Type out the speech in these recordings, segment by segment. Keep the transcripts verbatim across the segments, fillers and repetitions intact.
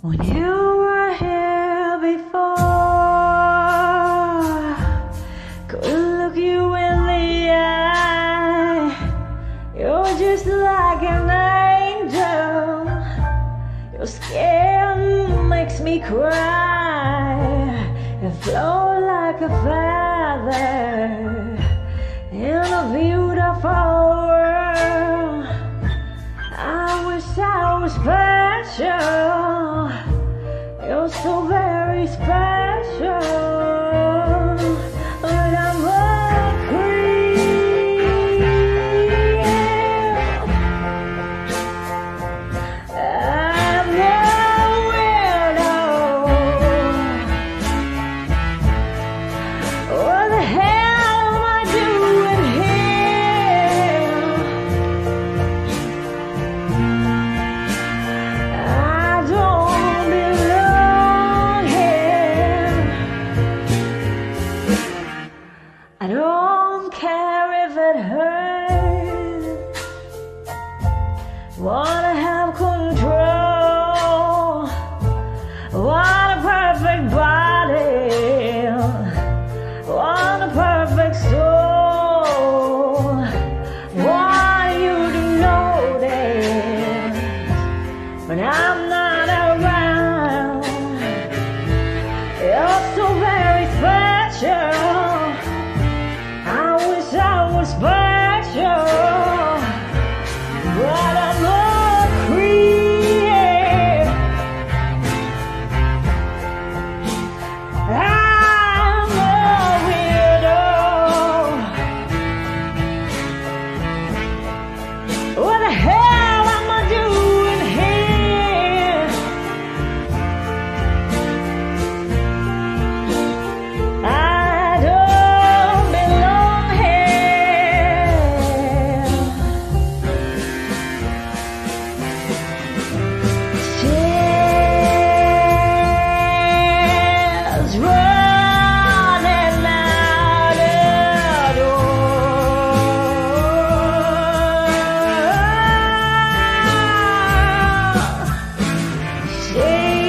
When you were here before, couldn't look you in the eye. You're just like an angel. Your skin makes me cry. You flow like a feather in a beautiful world. I wish I was special. You're so very special. But I'm a creep. I'm a weirdo. What the hell am I doing here? I don't belong here. I don't care if it hurts. Wanna have control. Want a perfect body. Want a perfect soul. Want you to notice when I'm not around. You're so very special. I wish I was special, but I'm a creep. I'm a weirdo. What the hell am I doing here? I don't belong here. She's running out the door. She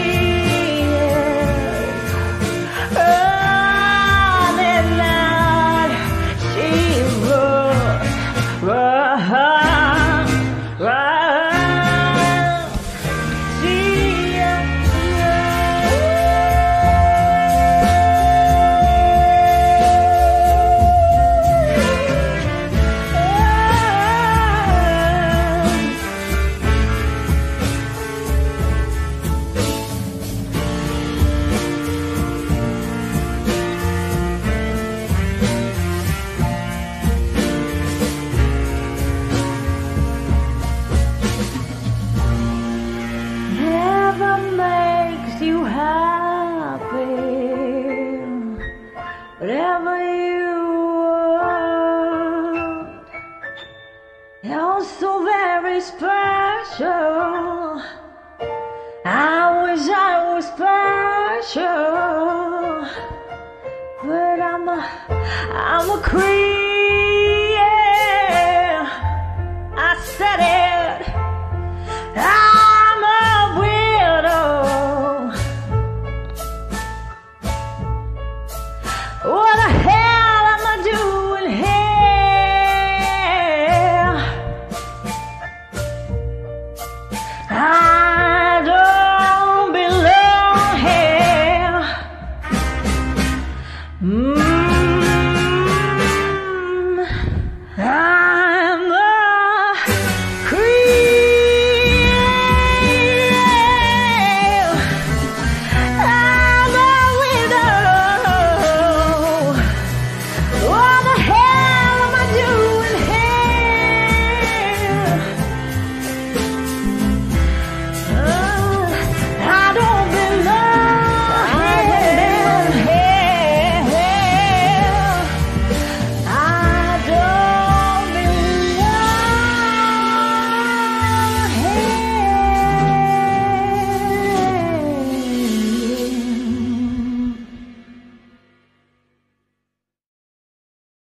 is running out. She runs, run, run. She never makes you happy. Whatever you want, you're so very special. I wish I was special, but I'm a, I'm a creep.